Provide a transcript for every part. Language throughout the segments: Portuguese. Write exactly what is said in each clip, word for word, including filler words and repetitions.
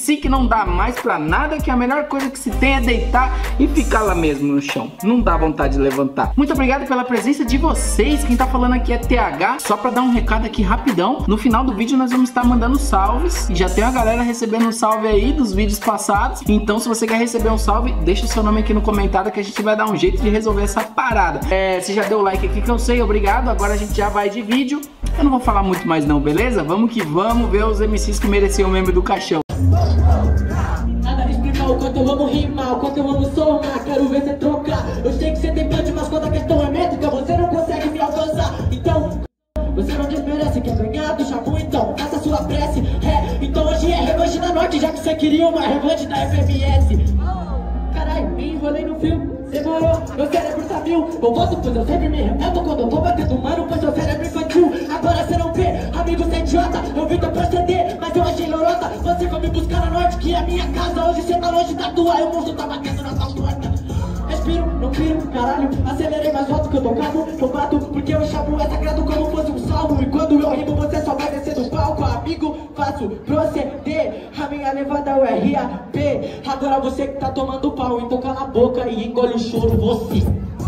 esqueci que não dá mais pra nada, que a melhor coisa que se tem é deitar e ficar lá mesmo no chão. Não dá vontade de levantar. Muito obrigado pela presença de vocês. Quem tá falando aqui é T H. Só pra dar um recado aqui rapidão, no final do vídeo nós vamos estar mandando salves. E já tem a galera recebendo um salve aí dos vídeos passados. Então se você quer receber um salve, deixa o seu nome aqui no comentário que a gente vai dar um jeito de resolver essa parada. É, você já deu o like aqui que eu sei, obrigado. Agora a gente já vai de vídeo. Eu não vou falar muito mais não, beleza? Vamos que vamos ver os M Cs que mereciam o meme do caixão. Nada explicar o quanto eu amo rimar, o quanto eu amo somar, quero ver você trocar. Eu sei que você tem plante, mas quando a questão é métrica, você não consegue me alcançar. Então, você não desmerece, quer ganhar do chabu, então faça sua prece. É, então hoje é revanche da Norte, já que você queria uma revanche da F M S. Caralho, me enrolei no fio, demorou, meu cérebro tá mil. Eu volto, pois eu sempre me revolto quando eu tô batendo mano, pois seu cérebro infantil. Agora você não vê, amigo, você é idiota. Eu vim teu proceder, mas eu achei lorota. Você foi me buscar na Norte, que é minha casa. Hoje você tá longe da tua, e o monstro tá batendo na tua porta. Respiro, não piro, caralho, acelerei mais alto que eu tô calmo. Eu bato porque o chabu é sagrado como fosse um salmo. E quando eu rimo você só vai descer do palco. Amigo, faço proceder, a minha levada é o R A P. Agora você que tá tomando pau, então cala a boca e engole o choro, você.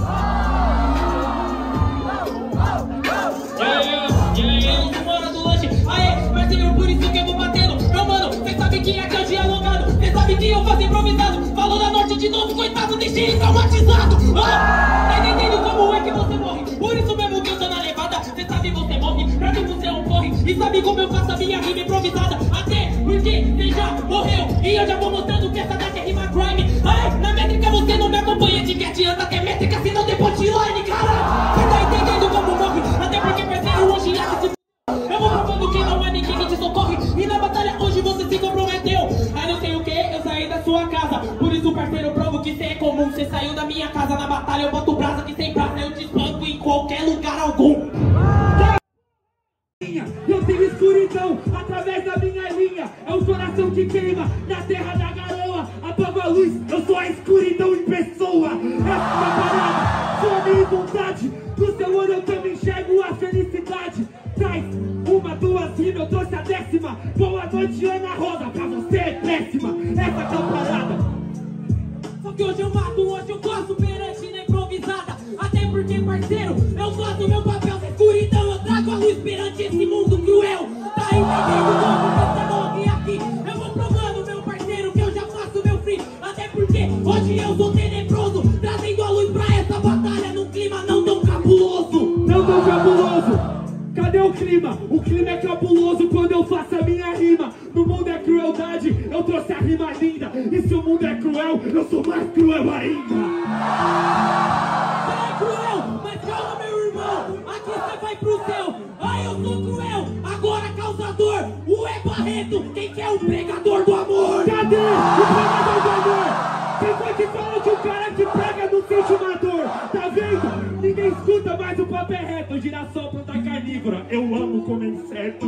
Aê, parceiro, por isso que eu vou batendo. Meu mano, cê sabe que aqui é o dialogado. Cê sabe que eu faço improvisado. Falou da Norte de novo, coitado, deixei ele traumatizado. Ah, tá entendendo como é que você morre? Por isso mesmo que eu tô na levada. Cê sabe, você morre, pra mim você é um porre. E sabe como eu faço a minha rima improvisada? Até porque você já morreu. E eu já vou mostrando que essa daqui é rima crime. Aê, na métrica você não me acompanha. De que adianta ter métrica se não tem punchline, cara? Cê tá entendendo como morre? Até porque parceiro, hoje é que se... Eu vou provando que não é ninguém que te socorre. E na batalha hoje você se comprometeu. Aí não sei o que, eu saí da sua casa. Por isso, parceiro, eu provo que cê é comum. Você saiu da minha casa na batalha. Eu boto brasa que sem brasa eu te espanco em qualquer lugar algum. Eu tenho escuridão através da minha linha. É o coração que queima na terra da garoa. Apaga a luz, eu sou a escuridão em pessoa. Essa é a parada, sou a minha vontade. Do seu olho eu também enxergo a felicidade. Traz uma, duas rimas, eu trouxe a décima. Boa noite, Ana Rosa, pra você é péssima. Essa que é a parada. Só que hoje eu mato, hoje eu gosto perante na improvisada. Até porque, parceiro, eu faço meu papel da escuridão. Eu trago a luz perante esse mundo cruel. Tá entendendo como você morre aqui? Eu vou provando, meu parceiro, que eu já faço meu free. Até porque hoje eu sou tenebroso, trazendo a luz pra essa batalha num clima não tão cabuloso. Não tão cabuloso. Cadê o clima? O clima é cabuloso quando eu faço a minha rima. No mundo é crueldade, eu trouxe a rima linda. E se o mundo é cruel, eu sou mais cruel ainda. Você é cruel, mas calma, meu irmão. Aqui você vai pro céu. Ah, eu sou cruel, agora causador. O é Barreto, quem que é o pregador do amor? Cadê o pregador do amor? Quem foi que falou que o cara que prega não sente uma dor? Tá vendo? Ninguém escuta mais o papo é reto. Girassol, planta carnívora, eu amo comer inseto.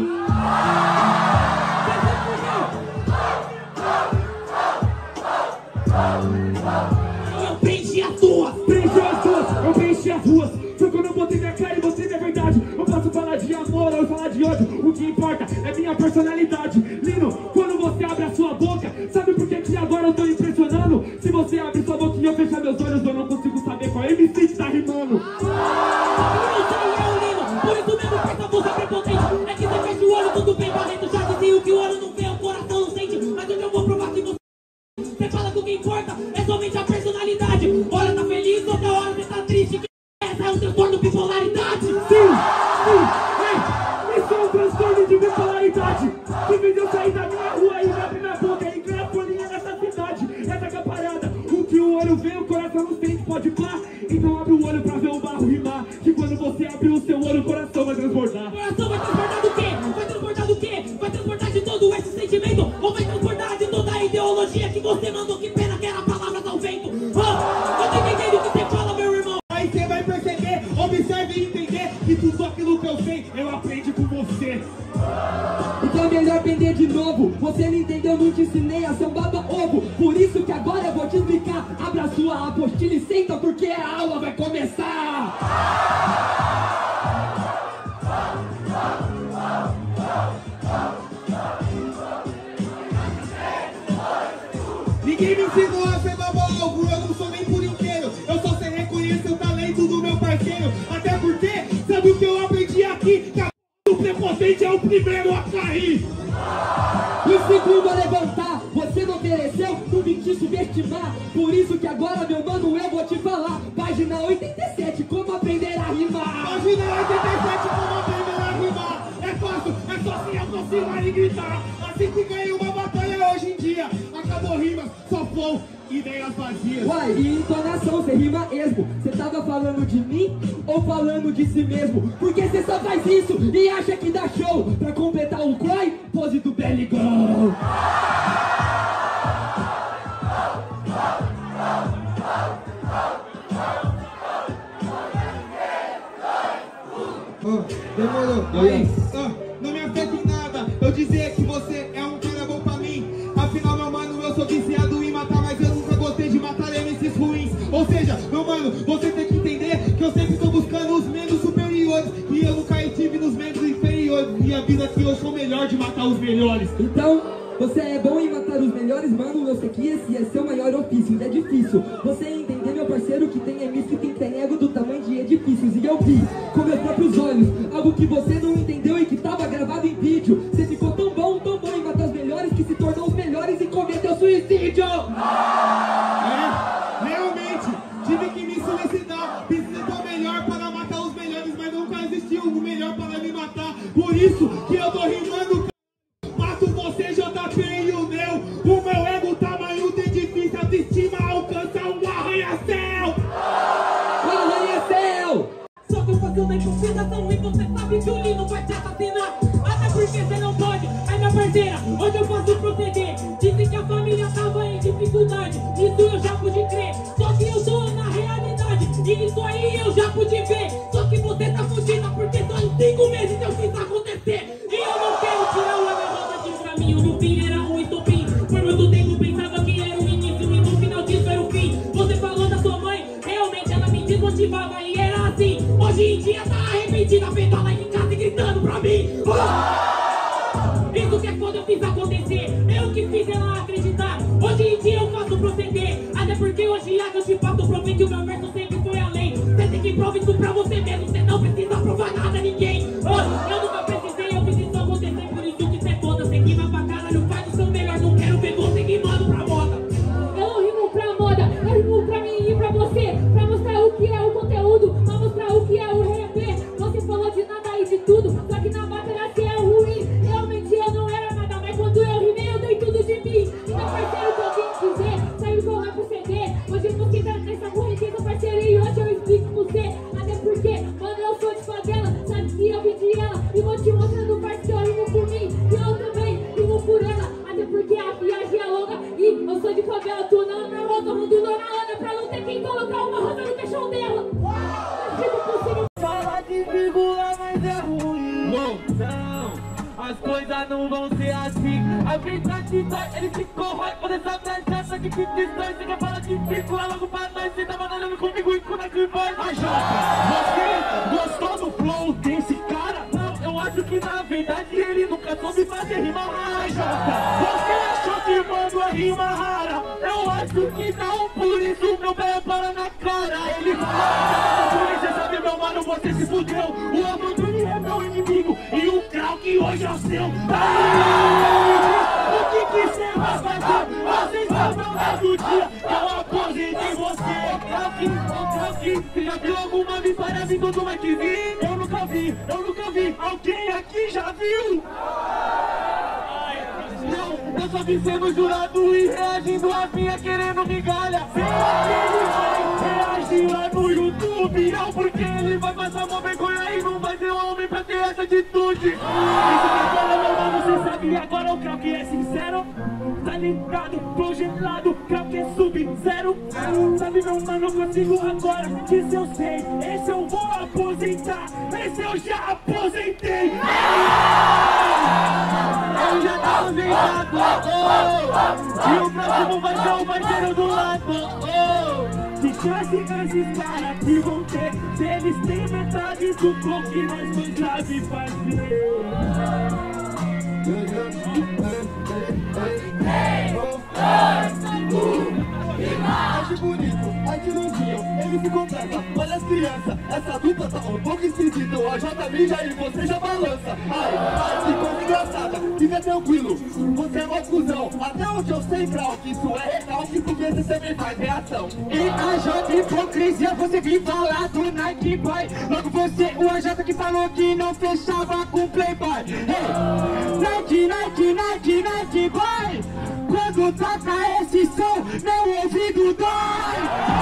Eu preenchi as ruas, preenchi as ruas, eu preenchi as ruas. Foi quando eu botei minha cara e você minha verdade. Eu posso falar de amor ou falar de ódio, o que importa é minha personalidade. Lino, quando você abre a sua boca, sabe por que que agora eu tô impressionando? Se você abre sua boca e eu fechar meus olhos, eu não consigo saber qual M C tá rimando. Por isso mesmo, pensa você prepotente. É que você fecha o olho, tudo bem, Barreto. Já dizia que o olho não vê, o coração não sente. Mas hoje eu vou provar que você... Você fala que o que importa é somente a personalidade. Hora tá feliz, outra hora você tá triste. Essa é um transtorno de bipolaridade. Sim, sim, é. Isso é um transtorno de bipolaridade. Que fez eu sair da minha rua e abrir minha boca e ganhar folhinha nessa cidade. Essa que é a parada. O que o olho vê, o coração não sente, pode pá. Então abre o olho pra ver o barro rimar. Que quando você abrir o seu olho, o coração vai transbordar. O coração vai transbordar do quê? Vai transbordar do quê? Vai transbordar de todo esse sentimento? Ou vai transbordar de toda a ideologia que você mandou? Que pena que era palavras ao vento. Ah, eu tô entendendo o que você fala, meu irmão. Aí você vai perceber, observe e entender que tudo aquilo que eu sei, eu aprendi com você. Então é melhor aprender de novo. Você não entendeu, não te ensinei a ser um baba-ovo. Por isso que agora eu vou te explicar. Abra sua apostila e senta porque a aula vai começar. Ninguém me ensinou a ser babalu, eu não sou nem por inteiro. Eu só sei reconhecer o talento do meu parceiro. Até porque, sabe o que eu aprendi aqui? Que a do preconceito é o primeiro a cair. O segundo a levantar, você não mereceu, não me quis subestimar. Por isso que agora, meu mano, eu vou te falar. Página oitenta e sete, como aprender a rimar. Página oitenta e sete, como aprender a rimar. É fácil, é só assim eu consigo e gritar. Assim que ganhei uma batalha hoje em dia. Acabou rimas, só flow, ideias vazias. Uai, e entonação, você rima esmo. Você tava falando de mim ou falando de si mesmo? Porque você só faz isso e acha que dá show. Pra completar o cry, pose do Belly Girl. Oh, demorou, aí, oh, não me afeta em nada eu dizer que você é um cara bom pra mim. Afinal, meu mano, eu sou viciado em matar, mas eu nunca gostei de matar M Cs ruins. Ou seja, meu mano, você tem que entender que eu sempre tô buscando os menos superiores e eu nunca estive nos menos inferiores. Minha vida aqui, eu sou melhor de matar os melhores. Então, você é bom em matar os melhores, mano, eu sei que esse é seu maior ofício. É difícil você entender, meu parceiro, que tem M C que tem ego do tamanho de edifícios. E eu vi com meus próprios olhos algo que você não entendeu e que tava gravado em vídeo. Você ficou tão bom, tão bom em matar os melhores que se tornou os melhores e cometeu suicídio. É, realmente, tive que me suicidar. Preciso ser melhor para matar os melhores, mas nunca existiu o melhor para me matar. Por isso que eu tô rimando. Mato você, J P e o meu. O meu ego, tamanho de difícil, autoestima alcança um arranha-céu. Arranha-céu! Só tô fazendo a improvisação e você sabe que o Lino vai te assassinar. Até porque você não pode, ai minha parceira, hoje eu posso proceder. Dizem que a família tava em dificuldade, isso eu já pude crer. Só que eu tô na realidade, e isso aí eu já pude ver. Só que você tá fugindo porque só em cinco meses eu fiz acontecer. E eu não quero tirar o agarrado pra mim, no fim era um estopim. Por muito tempo pensava que era o início e no final disso era o fim. Você falou da sua mãe, realmente ela me desmotivava e era assim. Hoje em dia tá arrependida, feita lá em casa e gritando pra mim. Oh! Isso que é quando eu fiz acontecer, eu que fiz ela acreditar. Hoje em dia eu faço proceder, até porque hoje é que eu te faço provar que o meu verso sempre foi além. Você tem que provar isso pra você mesmo, você não precisa provar nada a ninguém. Oh! Eu nunca precisei, eu fiz isso acontecer, por isso que você é foda. Você rima pra caralho, faz o seu melhor, não quero ver você rimando pra moda. Eu não rimo pra moda, eu rimo pra mim e pra você. Pra mostrar o que é o conteúdo, pra mostrar o que é o rap. Você falou de nada e de tudo, só que na batalha você é ruim. Realmente eu não era nada, mas quando eu rimei eu dei tudo de mim. Então parceiro, que eu vim dizer, saiu com o rap C D. Hoje você tá nessa correnteza, parceiro, e hoje eu explico pra você. Até porque, mano, eu sou de favela, sabe que eu vim de ela. E vou te mostrando, parceiro, eu rimo por mim, e eu também rimo por ela. Até porque a viagem é longa e eu sou de favela, tô na na roda, mundo na onda, pra não ter quem colocar uma roda no caixão dela. Fala de figura, mas é ruim. Não, não, as coisas não vão ser assim. A vida te dói, ele te corrói. Você sabe da chata que te destrói. Você quer falar de figura logo pra nós. Você tá mandando comigo e como é que vai? Ai, Jota, você gostou do flow desse cara? Não, eu acho que na verdade ele nunca soube fazer rima rara. Jota, você achou que mano é rima rara? Eu acho que não, por isso meu pé para na cara. Ele fala, você sabe meu mano, você se fudeu. O Amandoni é meu inimigo e o Krauk hoje é o seu. O que que você vai fazer? Vocês sabem do dia que eu aposentei você. Krauk, ô Krauk, você já viu alguma vitória vindo do Mike V? Eu nunca vi, eu nunca vi. Alguém aqui já viu? Não, eu só vi sendo jurado e reagindo a minha querendo migalha. Ele vai reagir lá no YouTube, não, porque ele vai passar uma vergonha e não vai ser um homem pra ter essa atitude. Isso que agora, meu mano, você sabe agora o Krauk é sincero. Tá ligado, tô gelado, Krauk é sub-zero. Sabe meu mano, eu consigo agora, isso eu sei. Esse eu vou aposentar, esse eu já aposentei. Eu já tô aposentado, oh, e o próximo vai ser o parceiro do lado, oh. Que chance esses caras que vão ter, se eles têm metade do flow que nós não sabe fazer. Hey, oh, oh, oh. que bonito, ai que lindinho, ele se completa. Olha as crianças, essa dupla tá um pouco esquisita. O A J mija e você já balança. Ai, ai, que coisa engraçada, fica tranquilo, você é mó cuzão. Até onde eu sei, Brau, que isso é recalque, porque você sempre faz reação. E A J hipocrisia, você vem falar do Nike Boy. Logo você, o A J que falou que não fechava com Playboy. Hey, Nike, Nike, Nike, Nike Boy. Quando toca esse som, meu ouvido dói.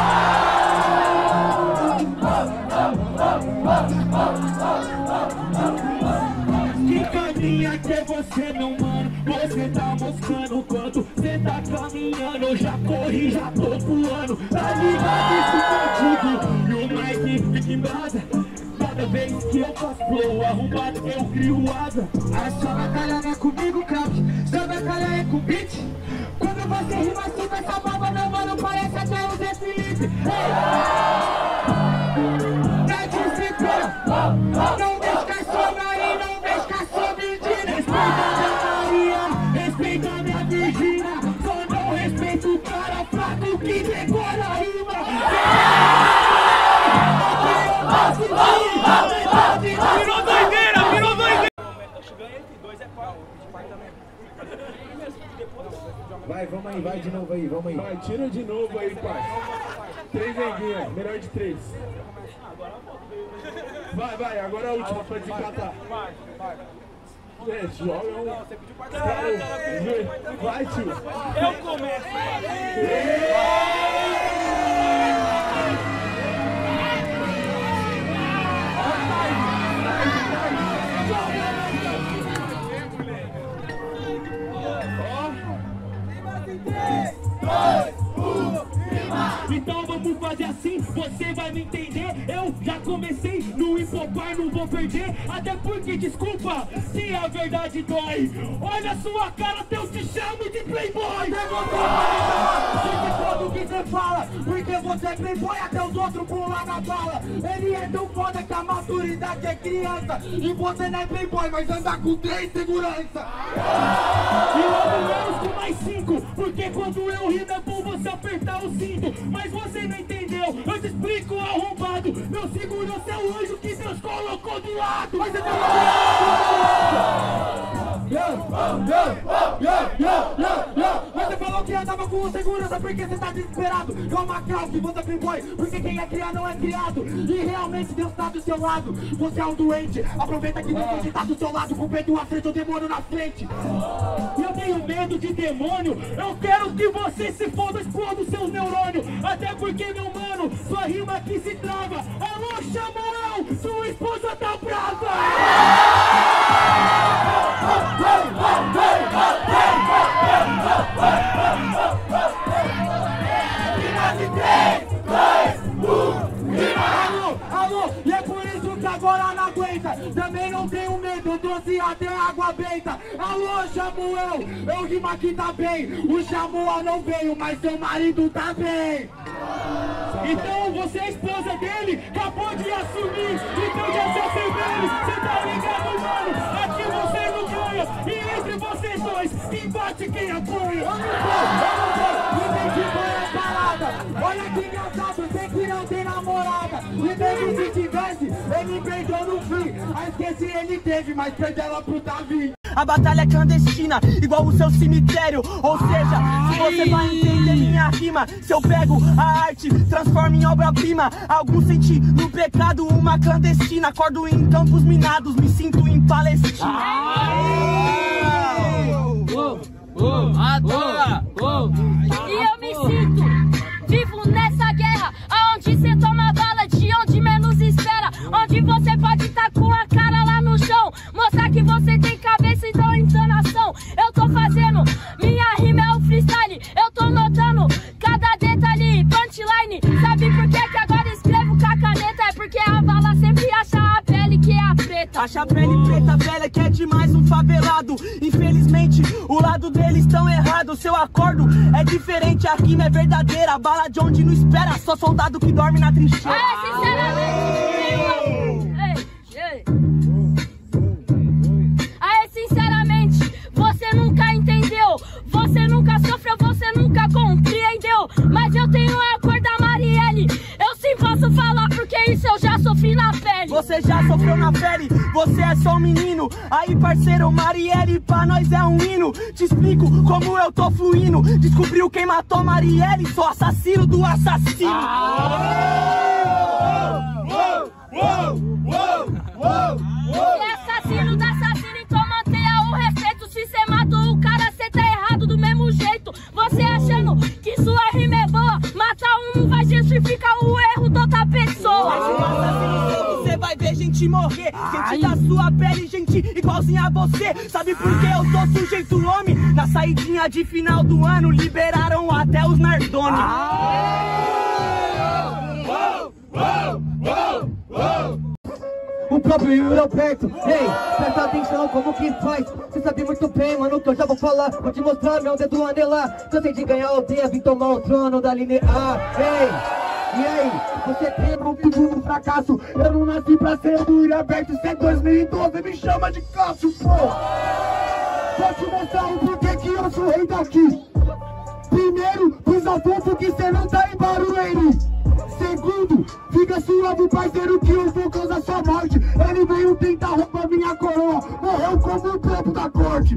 Que caminha que é você, meu mano? Você tá mostrando quanto você tá caminhando. Eu já corri, já tô voando. Tá ligado isso contigo? E o Mike fica em brasa. Cada vez que eu faço flow arrumado, eu crio asa. A sua batalha não é comigo, Kraut. Sua batalha é com beat. Quando você rima assim com essa baba, meu mano, parece até o Zé Felipe. Hey! Tá de segura. Não deixa que a sua Maria, não deixa que a sua Virgínia. Respeita a minha Maria, respeita a minha Virgínia. Só não respeita o cara fraco que decora a rima. Virou doideira, virou doideira. Vai, vamos aí, vai de novo aí, vamos aí. Vai, tira de novo aí, pai. Três neguinhas, melhor de três. Vai, vai, agora a última pra desempatar. Vai, vai. É, joga um. Vai, tio. Eu começo. Então vamos fazer assim, você vai me entender. Eu já comecei no hipopar, não vou perder. Até porque, desculpa, se a verdade dói. Olha a sua cara, até eu te chamo de playboy. Você o que você fala, porque você é playboy, até os outros pulam na bala. Ele é tão foda que a maturidade é criança. E você não é playboy, mas anda com três segurança. E logo menos com mais cinco, porque quando eu rimo é bom você apertar o cinto. Mas você não entendeu, eu te explico, arrombado. Meu segurança é o anjo que Deus colocou do lado. Mas você Você falou que andava com segurança porque você tá desesperado. É uma Macau que você é playboy, porque quem é criado não é criado. E realmente Deus tá do seu lado. Você é um doente, aproveita que Deus tá do seu lado. Com medo à frente, o demônio na frente. E eu tenho medo de demônio. Eu quero que você se foda, exploda os seus neurônios. Até porque, meu mano, sua rima aqui se trava. Alô, Samuel, sua esposa tá brava. Alô, alô, e é por isso que agora não aguenta. Também não tenho medo, doce até água benta. Alô, Samuel, eu rimo aqui tá bem. O Samuel não veio, mas seu marido tá bem. Então você é esposa dele, acabou de assumir. Então já se acertando, cê tá ligado, mano? Aqui você não ganha. E entre vocês dois, embate quem apoia. Eu não vou, eu não vou, ninguém que põe a parada. Olha que engraçado, sei que não tem namorada. E mesmo se tivesse, ele perdeu no fim. A esqueci ele teve, mas perdeu ela pro Davi. A batalha é clandestina, igual o seu cemitério. Ou seja, se você vai entender minha rima, se eu pego a arte, transformo em obra-prima. Alguns senti no pecado uma clandestina. Acordo em campos minados, me sinto em Palestina. E eu me sinto vivo nessa guerra, aonde cê toma bala de onde menos espera. Onde você pode estar com a cara lá no chão, mostrar que você tem cabeça e não entonação. Eu tô fazendo, minha rima é o freestyle. Eu tô notando cada detalhe, punchline. Sabe por que que agora escrevo com a caneta? É porque a bala sempre acha a pele que é a preta. Acha a pele preta velha que é demais um favelado. Infelizmente o lado deles tão errado. Seu acordo é diferente, a rima é verdadeira. A bala de onde não espera, só soldado que dorme na trincheira. Ah, sinceramente, ei, ei. Aí, sinceramente, você nunca entendeu. Você nunca sofreu, você nunca compreendeu. Mas eu tenho uma coisa você já sofreu na pele, você é só um menino. Aí parceiro, Marielle pra nós é um hino. Te explico como eu tô fluindo. Descobriu quem matou Marielle, sou assassino do assassino. Você é assassino do assassino, então mantenha o respeito. Se você matou o cara, você tá errado do mesmo jeito. Você achando que sua rima é boa, matar um não vai justificar o erro de outra pessoa. Você vai ver gente morrer, gente da sua pele, gente igualzinha a você. Sabe por que eu sou sujeito homem? Na saidinha de final do ano, liberaram até os Nardoni. O próprio Yuri perto, ei, presta atenção como que faz. Cê sabe muito bem, mano, que eu já vou falar. Vou te mostrar meu dedo anelar. Cansei de ganhar aldeia, vim tomar o trono da linha A. Ei, e aí, você quebra um tudo no fracasso. Eu não nasci pra ser o Yuri aberto. Cê é dois mil e doze, me chama de Cássio, pô. Vou te mostrar o porquê que eu sou rei daqui. Primeiro, os assuntos que cê não tá em Barueri. Segundo, fica suave, parceiro, que eu vou causar sua morte. Ele veio tentar roubar minha coroa, morreu como o topo da corte.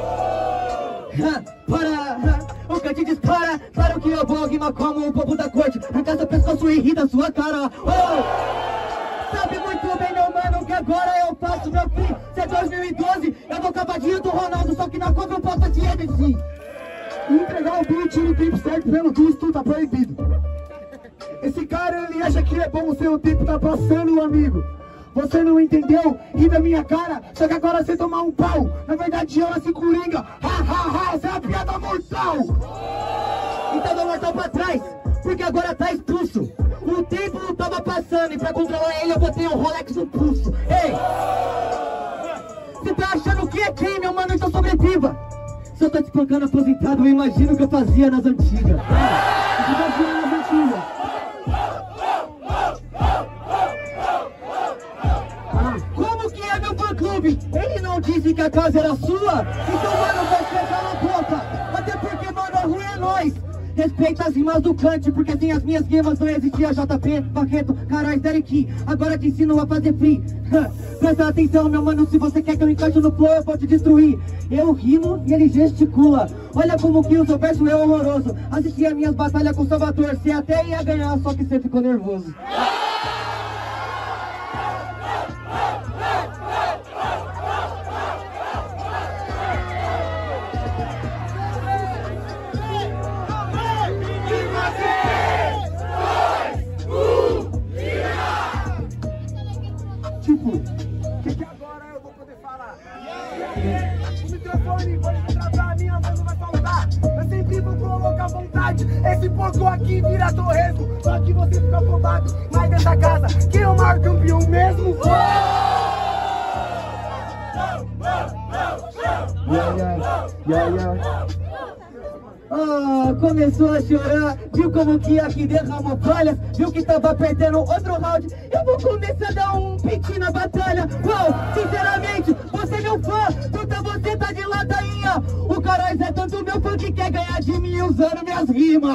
Para, o cante dispara, claro que eu vou rimar como o povo da corte. Arrancar seu pescoço e rir da sua cara. Oh! Sabe muito bem, meu mano, que agora eu faço meu fim. Se é dois mil e doze, eu vou cavadinho do Ronaldo, só que na conta eu posso te repetir. Entregar o beat no tempo certo, pelo visto, tá proibido. Esse cara, ele acha que é bom, o seu tempo tá passando, amigo. Você não entendeu? Ri da minha cara, só que agora você tomar um pau. Na verdade, eu nasci coringa. Ha, ha, ha, essa é a piada mortal. Então dá mortal pra trás, porque agora tá expulso. O tempo tava passando e pra controlar ele eu botei um Rolex no pulso. Ei! Você tá achando que é quem, meu mano? Então sobreviva. Se eu tô te espancando aposentado, eu imagino o que eu fazia nas antigas. Eu fazia nas antigas. Como que é meu fã-clube? Ele não disse que a casa era sua? Então, mano, vai pegar na boca. Até porque, mano, a rua é nós. Respeita as rimas do Kant, porque sem as minhas rimas não existia J P, Barreto, Carais, Derek. Agora te ensino a fazer free. Presta atenção, meu mano, se você quer que eu encaixe no flow, eu vou te destruir. Eu rimo e ele gesticula. Olha como que o seu verso é horroroso. Assisti as minhas batalhas com o Salvador, você até ia ganhar, só que você ficou nervoso. Tipo, o que, que agora eu vou poder falar? O microfone, vou entrar pra mim, a mão não vai faltar. Eu sempre vou colocar vontade. Esse porco aqui vira torresmo, só que você fica afobado. Mas dessa casa, quem é o maior campeão mesmo? Yeah, yeah, yeah, yeah. Ah, começou a chorar, viu como que aqui derramou falhas, viu que tava perdendo outro round. Eu vou começar a dar um piti na batalha. Uau, sinceramente, você é meu fã, então você tá de ladainha. O Carais é tanto meu fã que quer ganhar de mim usando minhas rimas.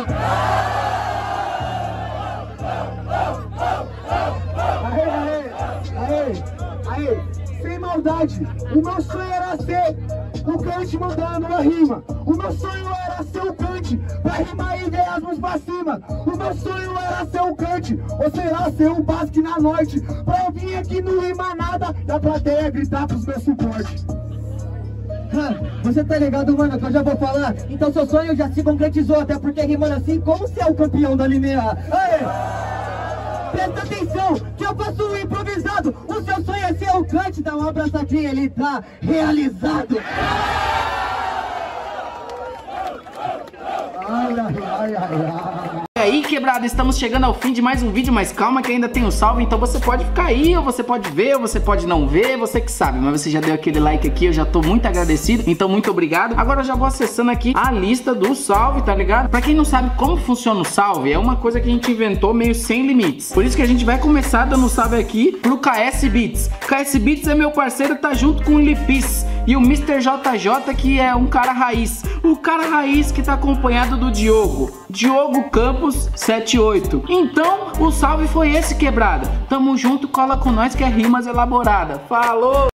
Aê, aê, aê, aê, sem maldade, o meu sonho era ser o Kant mandando a rima. O meu sonho era ser o Kant, pra rimar ideas pra cima. O meu sonho era ser o Kant, ou sei lá, ser o Basque na Norte. Pra eu vir aqui não rimar nada, e a plateia gritar pros meus suportes. Ah, você tá ligado, mano, que eu já vou falar. Então seu sonho já se concretizou, até porque rimando assim, como você é o campeão da linear? Aê! Presta atenção, que eu faço um improvisado. O seu sonho é ser o Kant, dá uma abraçadinha, ele tá realizado. Ai, ai, ai, ai, ai. E aí, quebrada, estamos chegando ao fim de mais um vídeo, mas calma que ainda tem o salve, então você pode ficar aí, ou você pode ver, ou você pode não ver, você que sabe, mas você já deu aquele like aqui, eu já tô muito agradecido, então muito obrigado. Agora eu já vou acessando aqui a lista do salve, tá ligado? Pra quem não sabe como funciona o salve, é uma coisa que a gente inventou meio sem limites, por isso que a gente vai começar dando salve aqui pro K S Beats. K S Beats é meu parceiro, tá junto com o Lipis. E o mister J J, que é um cara raiz. O cara raiz que tá acompanhado do Diogo. Diogo Campos setenta e oito. Então, o salve foi esse, quebrada. Tamo junto, cola com nós que é rimas elaborada. Falou!